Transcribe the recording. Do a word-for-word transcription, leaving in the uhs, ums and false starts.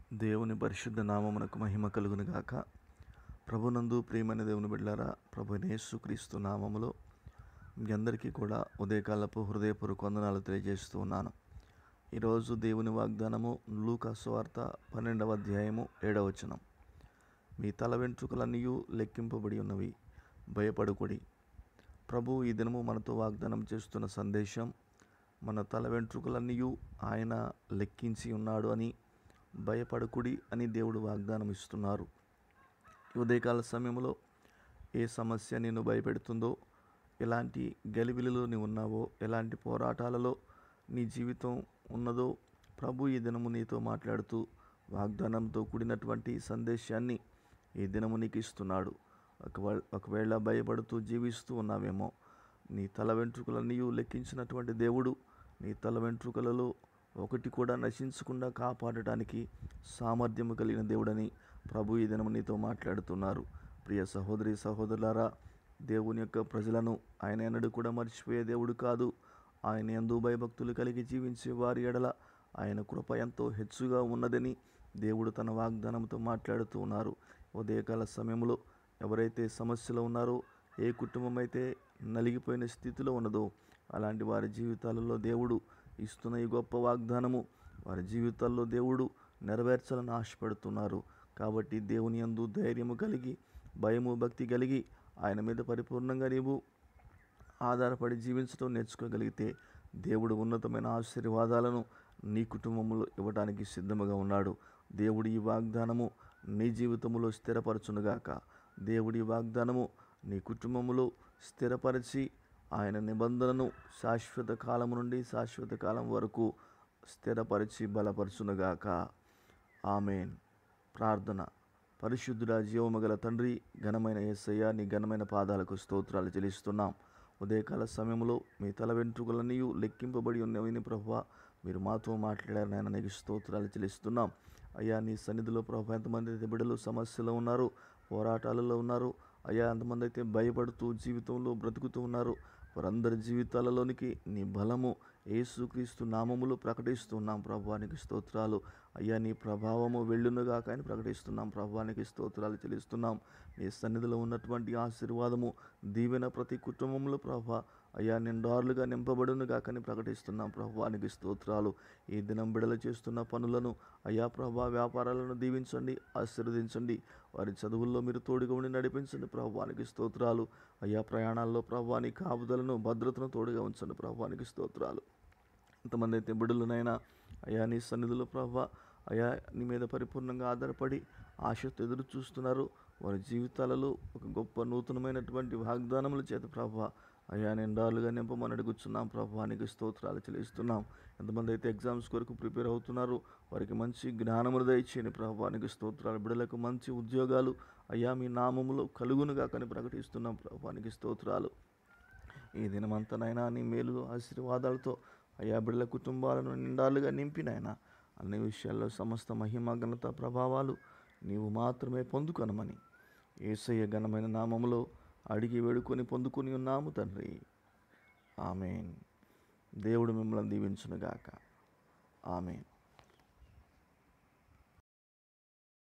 దేవుని పరిశుద్ధ నామమునకు మహిమ కలుగును గాక. ప్రభునందు ప్రియమైన దేవుని బిడ్డలారా, ప్రభు యేసుక్రీస్తు నామములో మీ అందరికీ కూడా ఉదయకాలపు హృదయపూర్వక వందనాలు తెలియజేస్తూ ఉన్నాను. ఈరోజు దేవుని వాగ్దానము లూకా సువార్త పన్నెండవ అధ్యాయము ఏడవ వచనం. మీ తల వెంట్రుకలన్నీ లెక్కింపబడి ఉన్నవి, భయపడుకుడి. ప్రభు ఈ దినము మనతో వాగ్దానం చేస్తున్న సందేశం, మన తల వెంట్రుకలన్నీ ఆయన లెక్కించి ఉన్నాడు అని, భయపడకుడి అని దేవుడు వాగ్దానం ఇస్తున్నారు. ఉదయకాల సమయంలో ఏ సమస్య నిన్ను భయపెడుతుందో, ఎలాంటి గలిబిలిలో నీవు ఉన్నావో, ఎలాంటి పోరాటాలలో నీ జీవితం ఉన్నదో ప్రభు ఈ దినము నీతో మాట్లాడుతూ వాగ్దానంతో కూడినటువంటి సందేశాన్ని ఈ దినము నీకు ఇస్తున్నాడు. ఒకవేళ ఒకవేళ భయపడుతూ జీవిస్తూ ఉన్నావేమో, నీ తల వెంట్రుకలన్నీ లెక్కించినటువంటి దేవుడు నీ తల వెంట్రుకలలో ఒకటి కూడా నశించకుండా కాపాడటానికి సామర్థ్యము కలిగిన దేవుడని ప్రభు ఈ దినము నీతో మాట్లాడుతున్నారు. ప్రియ సహోదరి సహోదరులారా, దేవుని యొక్క ప్రజలను ఆయన ఎన్నడూ కూడా మర్చిపోయే దేవుడు కాదు. ఆయన యందు భయభక్తులు కలిగి జీవించే వారి ఎడల ఆయన కృప ఎంతో హెచ్చుగా ఉన్నదని దేవుడు తన వాగ్దానంతో మాట్లాడుతూ ఉన్నారు. ఉదయకాల సమయంలో ఎవరైతే సమస్యలో ఉన్నారో, ఏ కుటుంబం అయితే నలిగిపోయిన స్థితిలో ఉన్నదో, అలాంటి వారి జీవితాలలో దేవుడు ఇస్తున్న ఈ గొప్ప వాగ్దానము వారి జీవితాల్లో దేవుడు నెరవేర్చాలని ఆశపడుతున్నారు. కాబట్టి దేవుని యందు ధైర్యము కలిగి, భయము భక్తి కలిగి ఆయన మీద పరిపూర్ణంగా నీవు ఆధారపడి జీవించడం నేర్చుకోగలిగితే దేవుడు ఉన్నతమైన ఆశీర్వాదాలను నీ కుటుంబంలో ఇవ్వడానికి సిద్ధముగా ఉన్నాడు. దేవుడి ఈ వాగ్దానము నీ జీవితంలో స్థిరపరచునుగాక. దేవుడి వాగ్దానము నీ కుటుంబంలో స్థిరపరిచి ఆయన నిబంధనను శాశ్వత కాలం నుండి శాశ్వత కాలం వరకు స్థిరపరిచి బలపరచునుగాక. ఆమేన్. ప్రార్థన. పరిశుద్ధుడా, జీవము గల తండ్రి, ఘనమైన యేసయ్య, నీ ఘనమైన పాదాలకు స్తోత్రాలు చెల్లిస్తున్నాం. ఉదయకాల సమయంలో మీ తల వెంట్రుకలన్నీ లెక్కింపబడి ఉన్నవిని ప్రభువా, మీరు మాతో మాట్లాడారు నాయన, నీకు స్తోత్రాలు చెల్లిస్తున్నాం. అయ్యా, నీ సన్నిధిలో ప్రభు ఎంతమంది అయితే బిడ్డలు సమస్యలో ఉన్నారు, పోరాటాలలో ఉన్నారు, అయ్యా ఎంతమంది అయితే భయపడుతూ జీవితంలో బ్రతుకుతూ ఉన్నారు, వారందరి జీవితాలలోనికి నీ బలము యేసుక్రీస్తు నామములో ప్రకటిస్తున్నాం. ప్రభువానికి స్తోత్రాలు. అయ్యా, నీ ప్రభావము వెళ్ళునుగాక అని ప్రకటిస్తున్నాం. ప్రభువానికి స్తోత్రాలు చెల్లిస్తున్నాం. నీ సన్నిధిలో ఉన్నటువంటి ఆశీర్వాదము దీవెన ప్రతి కుటుంబంలో ప్రభా అయ్యా నిండారులుగా నింపబడునుగాక అని ప్రకటిస్తున్నాం. ప్రభువానికి స్తోత్రాలు. ఈ దినం బిడలు చేస్తున్న పనులను అయ్యా ప్రభా వ్యాపారాలను దీవించండి, ఆశీర్వదించండి. వారి చదువుల్లో మీరు తోడుగా ఉండి నడిపించండి. ప్రభువానికి స్తోత్రాలు. అయ్యా ప్రయాణాల్లో ప్రభువాని కాపుదలను భద్రతను తోడుగా ఉంచండి. ప్రభువానికి స్తోత్రాలు. ఎంతమంది అయితే బిడ్డలనైనా అయ్యా నీ సన్నిధిలో ప్రభా అయ్యా నీ మీద పరిపూర్ణంగా ఆధారపడి ఆశతో ఎదురు చూస్తున్నారు, వారి జీవితాలలో ఒక గొప్ప నూతనమైనటువంటి వాగ్దానముల చేత ప్రభా అయ్యా నిండాలుగా నింపమని అడుగుతున్నాం. ప్రభువానికి స్తోత్రాలు చెల్లిస్తున్నాం. ఎంతమంది అయితే ఎగ్జామ్స్ కొరకు ప్రిపేర్ అవుతున్నారు, వారికి మంచి జ్ఞానములు దయచేయండి. ప్రభువానికి స్తోత్రాలు. బిడ్డలకు మంచి ఉద్యోగాలు అయ్యా మీ నామములో కలుగునుగా కానీ ప్రకటిస్తున్నాం. ప్రభువానికి స్తోత్రాలు. ఈ దినమంతనైనా నీ మేలు ఆశీర్వాదాలతో అయ్యా బిడ్డల కుటుంబాలను నిండాలుగా నింపినైనా అన్ని విషయాల్లో సమస్త మహిమ ఘనత ప్రభావాలు నీవు మాత్రమే పొందుకొనమని యేసయ్య ఘనమైన నామములో అడిగి వేడుకొని పొందుకొని ఉన్నాము తండ్రి. ఆమేన్. దేవుడు మిమ్మల్ని దీవించునుగాక. ఆమేన్.